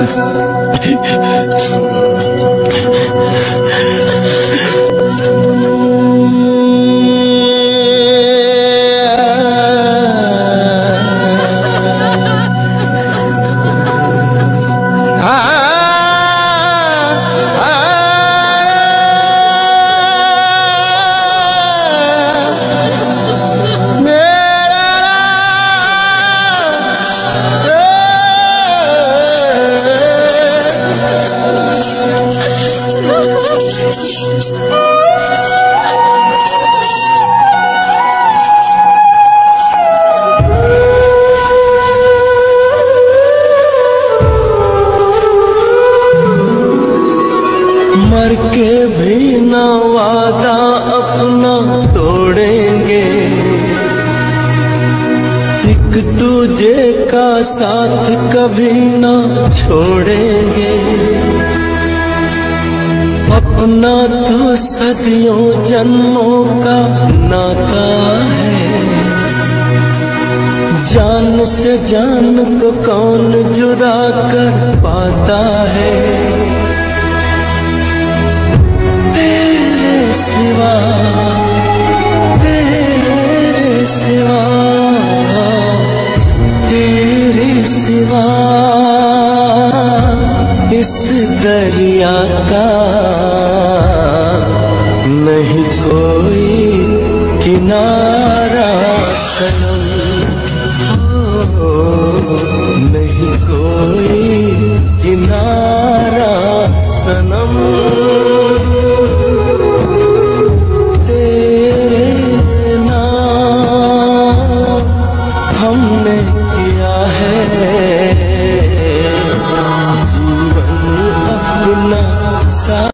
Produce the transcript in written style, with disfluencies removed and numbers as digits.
मर के भी न वादा अपना तोड़ेंगे, एक दूजे का साथ कभी न छोड़ेंगे। अपना तो सदियों जन्मों का नाता है, जान से जान को कौन जुदा कर पाता है। तेरे सिवा, तेरे सिवा, तेरे सिवा इस दरिया का नहीं कोई किनारा सनम, नहीं कोई किनारा सनम। तेरे नाम हमने किया है जीवन अपना सा